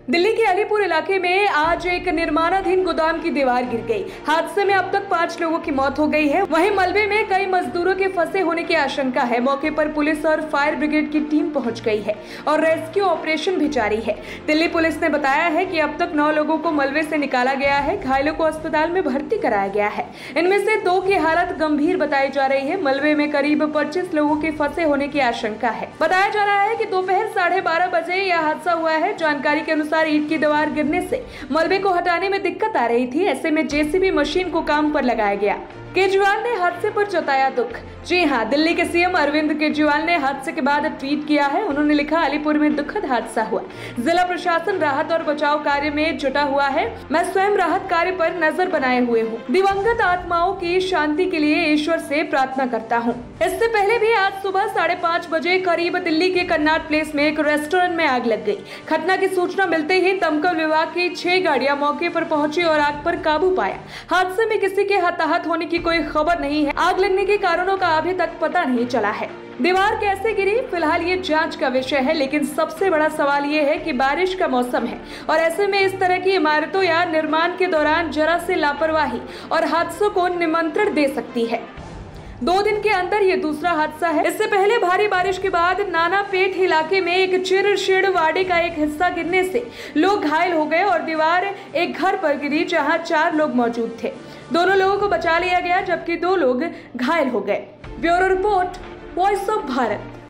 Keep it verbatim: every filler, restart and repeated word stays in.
दिल्ली के अलीपुर इलाके में आज एक निर्माणाधीन गोदाम की दीवार गिर गई। हादसे में अब तक पांच लोगों की मौत हो गई है। वहीं मलबे में कई मजदूरों के फंसे होने की आशंका है। मौके पर पुलिस और फायर ब्रिगेड की टीम पहुंच गई है और रेस्क्यू ऑपरेशन भी जारी है। दिल्ली पुलिस ने बताया है कि अब तक नौ लोगों को मलबे से निकाला गया है। घायलों को अस्पताल में भर्ती कराया गया है। इनमें से दो की हालत गंभीर बताई जा रही है। मलबे में करीब पच्चीस लोगों के फंसे होने की आशंका है। बताया जा रहा है कि दोपहर साढ़े बारह बजे यह हादसा हुआ है। जानकारी के अनुसार ईंट की दीवार गिरने से मलबे को हटाने में दिक्कत आ रही थी। ऐसे में जेसीबी मशीन को काम पर लगाया गया। केजरीवाल ने हादसे पर जताया दुख। जी हां, दिल्ली के सीएम अरविंद केजरीवाल ने हादसे के बाद ट्वीट किया है। उन्होंने लिखा, अलीपुर में दुखद हादसा हुआ। जिला प्रशासन राहत और बचाव कार्य में जुटा हुआ है। मैं स्वयं राहत कार्य पर नजर बनाए हुए हूँ। दिवंगत आत्माओं की शांति के लिए ईश्वर से प्रार्थना करता हूँ। इससे पहले भी आज सुबह साढ़े पाँच बजे करीब दिल्ली के कन्नाट प्लेस में एक रेस्टोरेंट में आग लग गई। घटना की सूचना मिलते ही दमकल विभाग की छह गाड़ियां मौके पर पहुंची और आग पर काबू पाया। हादसे में किसी के हताहत होने की कोई खबर नहीं है। आग लगने के कारणों का अभी तक पता नहीं चला है। दीवार कैसे गिरी, फिलहाल ये जांच का विषय है। लेकिन सबसे बड़ा सवाल ये है कि बारिश का मौसम है और ऐसे में इस तरह की इमारतों या निर्माण के दौरान जरा सी लापरवाही और हादसों को निमंत्रण दे सकती है। दो दिन के अंदर ये दूसरा हादसा है। इससे पहले भारी बारिश के बाद नानापेट इलाके में एक चिरशिड़ वाड़े का एक हिस्सा गिरने से लोग घायल हो गए और दीवार एक घर पर गिरी जहां चार लोग मौजूद थे। दोनों लोगों को बचा लिया गया जबकि दो लोग घायल हो गए। Bureau report, voice of Bharat.